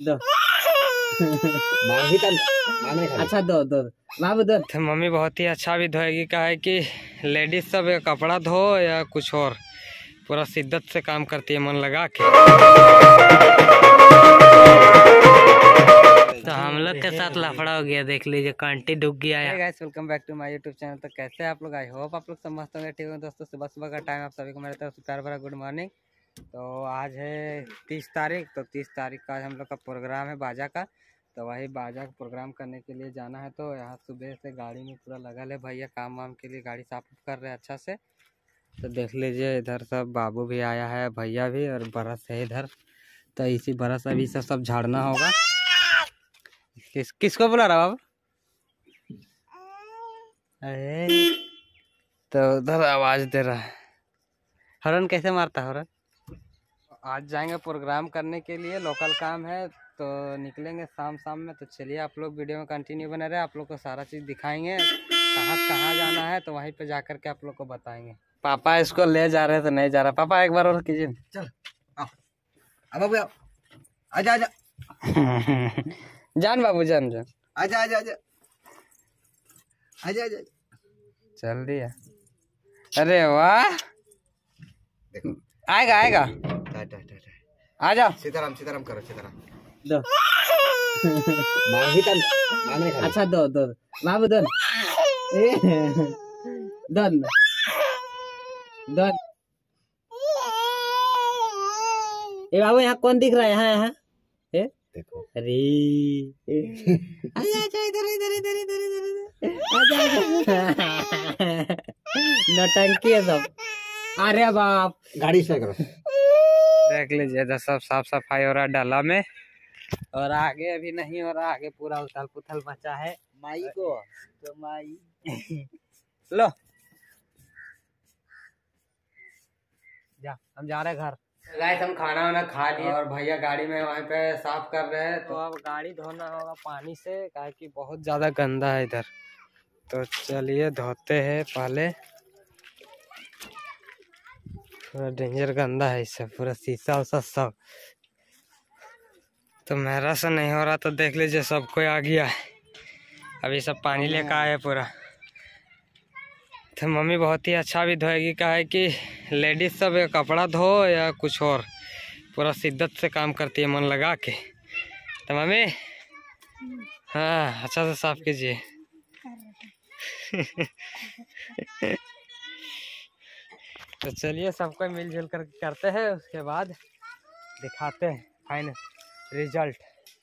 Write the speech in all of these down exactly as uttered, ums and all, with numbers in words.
दो अच्छा दो दो बाबू दो। तो मम्मी बहुत ही अच्छा भी धोएगी, क्या है कि लेडीज सब कपड़ा धो या कुछ और पूरा शिद्दत से काम करती है मन लगा के। तो हम लोग के साथ लफड़ा हो गया, देख लीजिए कांटी डूब गया है। Guys welcome back to my YouTube channel. तो कैसे हैं आप लोग? आई होप आप लोग सब मस्त होंगे, ठीक होंगे दोस्तों। सुबह सुबह का टाइम आप सभी को मेरे तरफ से प्यार भरा गुड मॉर्निंग। तो आज है तीस तारीख, तो तीस तारीख का आज हम लोग का प्रोग्राम है बाजा का। तो वही बाजा का प्रोग्राम करने के लिए जाना है। तो यहाँ सुबह से गाड़ी में पूरा लगा है भैया काम वाम के लिए, गाड़ी साफ कर रहे हैं अच्छा से। तो देख लीजिए इधर सब बाबू भी आया है, भैया भी, और बरस है इधर। तो इसी बरस अभी सब सब झाड़ना होगा। किस किसको बुला रहा बाबू? अरे तो उधर आवाज दे रहा है, हॉर्न कैसे मारता है हॉर्न? आज जाएंगे प्रोग्राम करने के लिए, लोकल काम है तो निकलेंगे शाम शाम में। तो चलिए आप लोग वीडियो में कंटिन्यू बने रहे, आप लोग को सारा चीज़ दिखाएंगे, कहाँ कहाँ जाना है तो वहीं पे जाकर के आप लोग को बताएंगे। पापा इसको ले जा रहे हैं तो नहीं जा रहा। पापा एक बार और कीजिए। चल आओ अब आओ, आजा आजा जान बाबू जान जान आजा आजा आजा आजा आजा चल दिया। अरे वाह, आएगा आएगा आजा। सीताराम सीताराम करो सीताराम दो अच्छा दो दो बाबू दो दो दो। ए बाबू यहाँ कौन दिख रहा है? यहाँ यहाँ ए देखो। अरे आजा आजा इधर इधर इधर इधर इधर आजा। नौटंकी है सब। अरे बाप, गाड़ी से करो। देख लीजिए इधर सब साफ सफाई हो रहा है डाला में, और आगे अभी नहीं हो रहा, आगे पूरा उथल पुथल बचा है। माई को तो माई लो जा, हम जा रहे घर। गाइस हम खाना वाना खा लिए और भैया गाड़ी में वहीं पे साफ कर रहे हैं। तो अब गाड़ी धोना होगा पानी से, काहे कि बहुत ज्यादा गंदा है इधर। तो चलिए धोते हैं पहले। पूरा डेंजर गंदा है इससे, पूरा शीशा उसा सब। तो मेरा से नहीं हो रहा तो देख लीजिए सब कोई आ गया है, अभी सब पानी लेकर आए पूरा। तो मम्मी बहुत ही अच्छा भी धोएगी, क्या है कि लेडीज सब कपड़ा धो या कुछ और पूरा शिद्दत से काम करती है मन लगा के। तो मम्मी हाँ अच्छा से साफ कीजिए। तो चलिए सबको मिलजुल कर करते हैं, उसके बाद दिखाते हैं फाइनल रिजल्ट।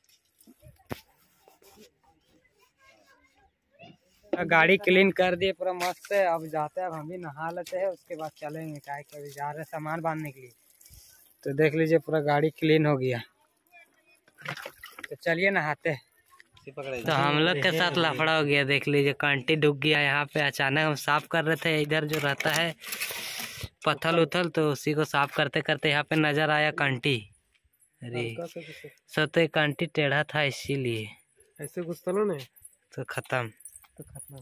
गाड़ी क्लीन कर दिए पूरा मस्त से। अब जाते हैं, अब हम भी नहा लेते हैं, उसके बाद चलेंगे, क्या कि अभी जा रहे हैं सामान बांधने के लिए। तो देख लीजिए पूरा गाड़ी क्लीन हो गया। तो चलिए नहाते हैं। तो हम लोग के साथ लफड़ा हो गया, देख लीजिए कांटी डूब गया यहाँ पे। अचानक हम साफ कर रहे थे, इधर जो रहता है पत्थल उथल, तो उसी को साफ करते करते यहाँ पे नजर आया कांटी। अरे सत्य कांटी टेढ़ा था इसीलिए ऐसे गुस्सा ने तो खत्म तो खत्म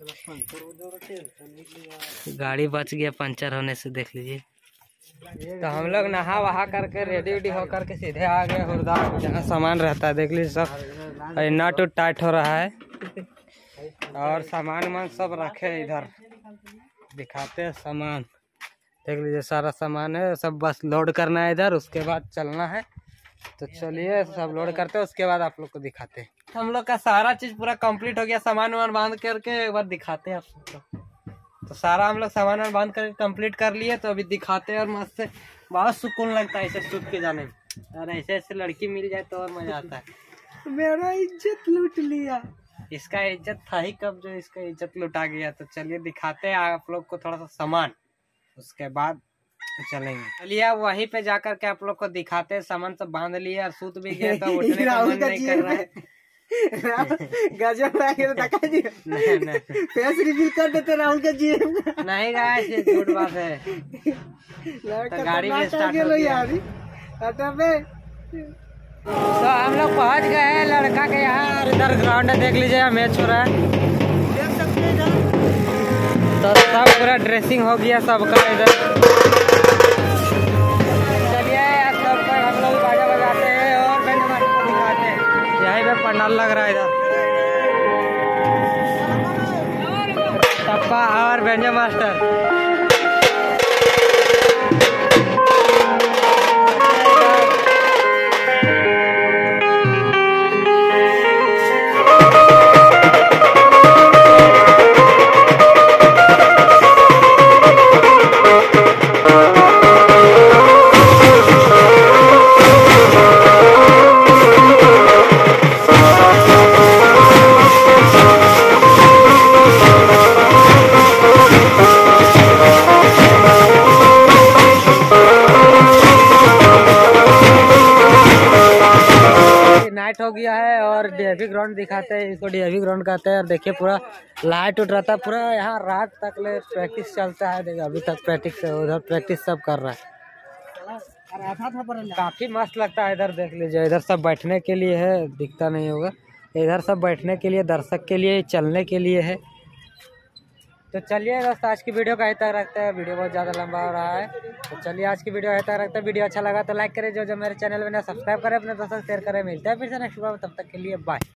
गाड़ी बच गया पंचर होने से, देख लीजिए। तो हम लोग नहा वहा करके रेडी वेडी होकर के सीधे आ गए हुरदार, जहाँ सामान रहता है। देख लीजिए सब नट उट टाइट हो रहा है, और सामान वामान सब रखे इधर। दिखाते हैं सामान, देख लीजिए सारा सामान है, सब बस लोड करना है इधर, उसके बाद चलना है। तो चलिए सब लोड करते हैं, उसके बाद आप लोग को दिखाते हैं। हम लोग का सारा चीज पूरा कंप्लीट हो गया, सामान वामान बांध करके एक बार दिखाते हैं आप लोग को। तो सारा हम लोग सामान वामान बांध करके कंप्लीट कर लिए, तो अभी दिखाते हैं। और मस्त से बहुत सुकून लगता है ऐसे सूट के जाने में, और ऐसे ऐसे लड़की मिल जाए तो और मजा आता है। मेरा इज्जत लूट लिया, इसका इज्जत था ही कब जो इसका इज्जत लुटा गया। तो चलिए दिखाते हैं आप लोग को थोड़ा सा सामान, उसके बाद चलेंगे। चलिए अब वहीं पे जाकर के आप लोग को दिखाते हैं। सामान सब बांध लिए और सूत भी गए, तो उठने का मन नहीं कर रहा है। गजब नहीं नहीं फेस रिवील कर देते राहुल का जी। नहीं गाइस ये झूठ बात है। तो गाड़ी में स्टार्ट हो गया। तो हम लोग पहुंच गए हैं लड़का के यहाँ, और इधर ग्राउंड है, देख लीजिए मैच हो रहा है। तो सब पूरा ड्रेसिंग हो गया सबका इधर। चलिए सब हम लोग बाजा बजाते हैं और दिखाते हैं। यहीं पे पंडाल लग रहा है इधर। टप्पा और व्यंजन मास्टर। नाइट हो गया है और डीएवी ग्राउंड दिखाते हैं, इसको डीएवी ग्राउंड कहते हैं। और देखिए पूरा लाइट उठ रहा था, पूरा यहाँ रात तक ले प्रैक्टिस चलता है। देखिए अभी तक प्रैक्टिस है, उधर प्रैक्टिस सब कर रहा है। काफी मस्त लगता है इधर, देख लीजिए। इधर सब बैठने के लिए है, दिखता नहीं होगा। इधर सब बैठने के लिए, दर्शक के लिए, चलने के लिए है। तो चलिए दोस्तों, आज की वीडियो का यहीं तक रखते हैं। वीडियो बहुत ज़्यादा लंबा हो रहा है, तो चलिए आज की वीडियो यहीं तक रखते हैं। वीडियो अच्छा लगा तो लाइक करें, जो जो मेरे चैनल में सब्सक्राइब करें, अपने दोस्तों शेयर करें। मिलते हैं फिर से नेक्स्ट वीडियो में, तब तक के लिए बाय।